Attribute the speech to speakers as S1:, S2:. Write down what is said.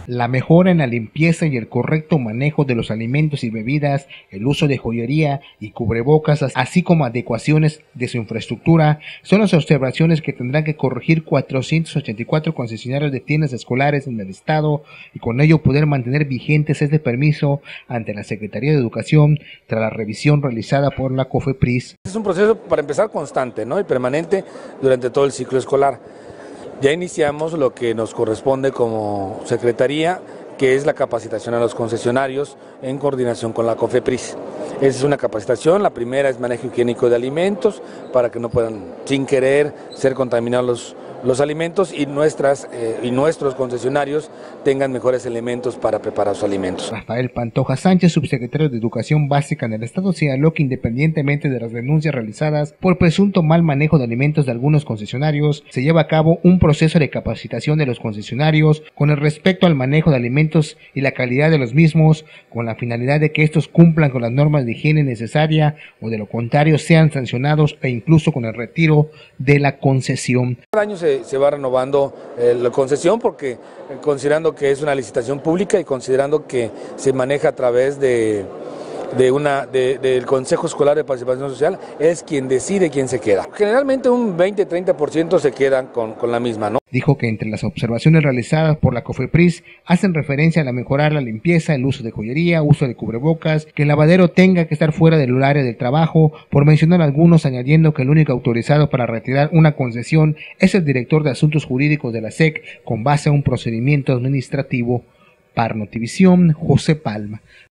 S1: La mejora en la limpieza y el correcto manejo de los alimentos y bebidas, el uso de joyería y cubrebocas, así como adecuaciones de su infraestructura, son las observaciones que tendrán que corregir 484 concesionarios de tiendas escolares en el estado y con ello poder mantener vigentes este permiso ante la Secretaría de Educación tras la revisión realizada por la COFEPRIS.
S2: Es un proceso, para empezar, constante, ¿no?, y permanente durante todo el ciclo escolar. Ya iniciamos lo que nos corresponde como Secretaría, que es la capacitación a los concesionarios en coordinación con la COFEPRIS. Esa es una capacitación, la primera es manejo higiénico de alimentos, para que no puedan, sin querer, ser contaminados los alimentos y nuestros concesionarios tengan mejores elementos para preparar sus alimentos.
S1: Rafael Pantoja Sánchez, subsecretario de Educación Básica en el Estado, señaló que independientemente de las denuncias realizadas por presunto mal manejo de alimentos de algunos concesionarios, se lleva a cabo un proceso de capacitación de los concesionarios con el respecto al manejo de alimentos y la calidad de los mismos, con la finalidad de que estos cumplan con las normas de higiene necesaria o de lo contrario sean sancionados e incluso con el retiro de la concesión.
S2: Cada año se va renovando la concesión porque considerando que es una licitación pública y considerando que se maneja a través del Consejo Escolar de Participación Social, es quien decide quién se queda. Generalmente un 20-30% se quedan con la misma, ¿no?
S1: Dijo que entre las observaciones realizadas por la COFEPRIS hacen referencia a la mejorar la limpieza, el uso de joyería, uso de cubrebocas, que el lavadero tenga que estar fuera del área del trabajo, por mencionar algunos, añadiendo que el único autorizado para retirar una concesión es el director de Asuntos Jurídicos de la SEC con base a un procedimiento administrativo. Para Notivisión, José Palma.